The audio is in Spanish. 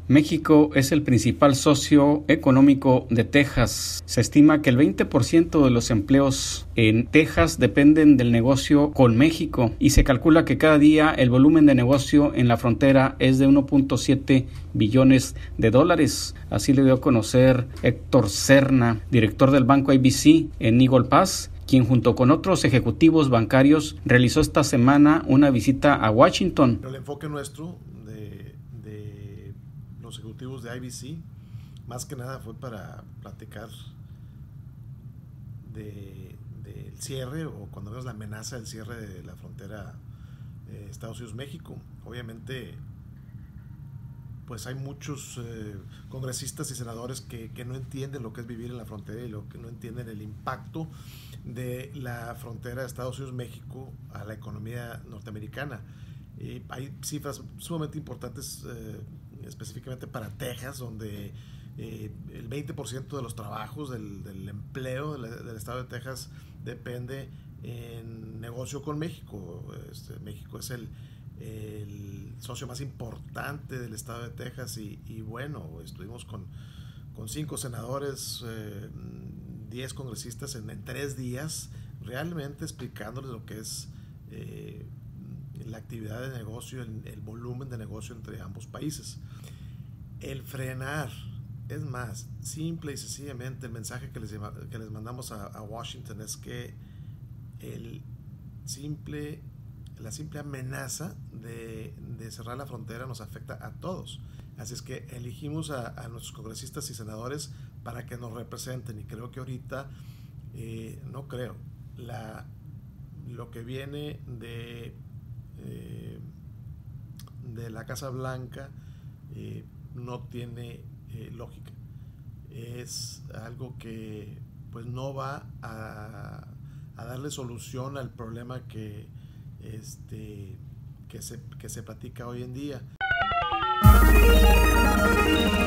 México es el principal socio económico de Texas. Se estima que el 20% de los empleos en Texas dependen del negocio con México y se calcula que cada día el volumen de negocio en la frontera es de 1.7 billones de dólares. Así le dio a conocer Héctor Serna, director del banco ABC en Eagle Pass, quien junto con otros ejecutivos bancarios realizó esta semana una visita a Washington. El enfoque nuestro de los ejecutivos de IBC más que nada fue para platicar del cierre, o cuando vemos la amenaza del cierre de la frontera Estados Unidos-México. Obviamente pues hay muchos congresistas y senadores que no entienden lo que es vivir en la frontera y lo que no entienden el impacto de la frontera de Estados Unidos-México a la economía norteamericana. Hay cifras sumamente importantes específicamente para Texas, donde el 20% de los trabajos del empleo del estado de Texas depende en negocio con México. México es el socio más importante del estado de Texas y bueno, estuvimos con 5 senadores, 10 congresistas en 3 días, realmente explicándoles lo que es la actividad de negocio, el volumen de negocio entre ambos países. El frenar, es más, simple y sencillamente el mensaje que les mandamos a Washington es que la simple amenaza de cerrar la frontera nos afecta a todos. Así es que elegimos a nuestros congresistas y senadores para que nos representen, y creo que ahorita, lo que viene de la Casa Blanca no tiene lógica. Es algo que pues no va a darle solución al problema que se platica hoy en día.